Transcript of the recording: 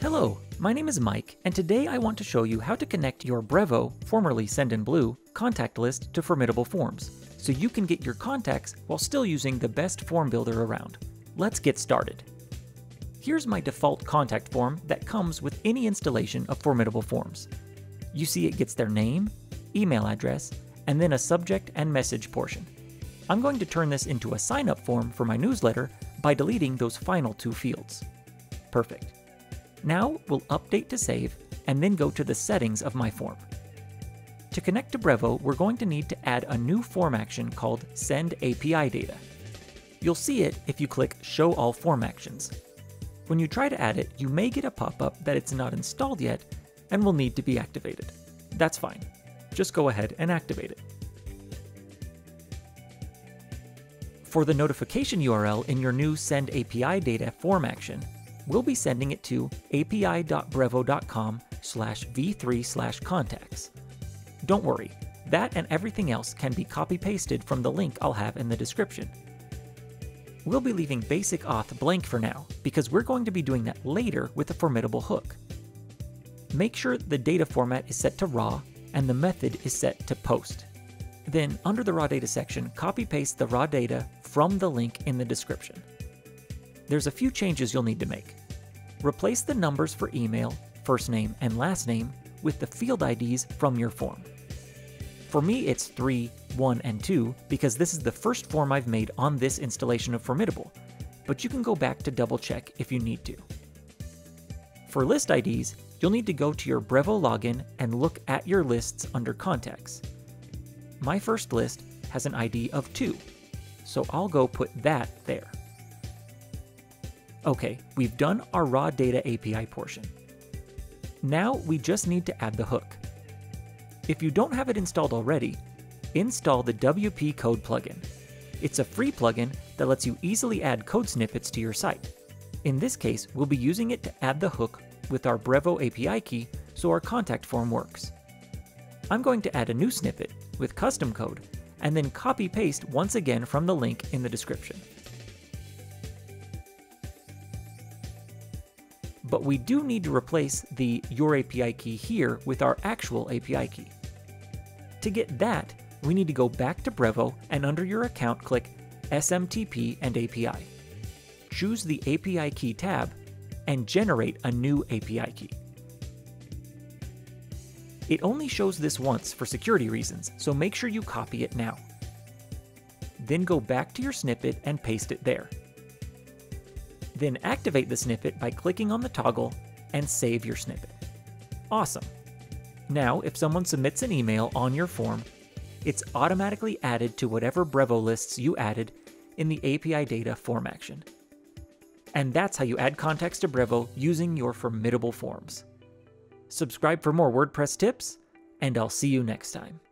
Hello, my name is Mike, and today I want to show you how to connect your Brevo, formerly Send in Blue, contact list to Formidable Forms, so you can get your contacts while still using the best form builder around. Let's get started. Here's my default contact form that comes with any installation of Formidable Forms. You see it gets their name, email address, and then a subject and message portion. I'm going to turn this into a sign-up form for my newsletter by deleting those final two fields. Perfect. Now we'll update to save and then go to the settings of my form. To connect to Brevo, we're going to need to add a new form action called Send API Data. You'll see it if you click Show All Form Actions. When you try to add it, you may get a pop-up that it's not installed yet and will need to be activated. That's fine. Just go ahead and activate it. For the notification URL in your new Send API Data form action, we'll be sending it to api.brevo.com/v3/contacts. Don't worry, that and everything else can be copy-pasted from the link I'll have in the description. We'll be leaving basic auth blank for now, because we're going to be doing that later with a Formidable hook. Make sure the data format is set to raw and the method is set to post. Then, under the raw data section, copy-paste the raw data from the link in the description. There's a few changes you'll need to make. Replace the numbers for email, first name, and last name with the field IDs from your form. For me, it's 3, 1, and 2 because this is the first form I've made on this installation of Formidable, but you can go back to double check if you need to. For list IDs, you'll need to go to your Brevo login and look at your lists under Contacts. My first list has an ID of 2, so I'll go put that there. Okay, we've done our raw data API portion. Now we just need to add the hook. If you don't have it installed already, install the WP Code plugin. It's a free plugin that lets you easily add code snippets to your site. In this case, we'll be using it to add the hook with our Brevo API key so our contact form works. I'm going to add a new snippet with custom code and then copy-paste once again from the link in the description. But we do need to replace the Your API key here with our actual API key. To get that, we need to go back to Brevo and under your account click SMTP and API. Choose the API key tab and generate a new API key. It only shows this once for security reasons, so make sure you copy it now. Then go back to your snippet and paste it there. Then activate the snippet by clicking on the toggle and save your snippet. Awesome! Now, if someone submits an email on your form, it's automatically added to whatever Brevo lists you added in the API data form action. And that's how you add contacts to Brevo using your Formidable Forms. Subscribe for more WordPress tips, and I'll see you next time.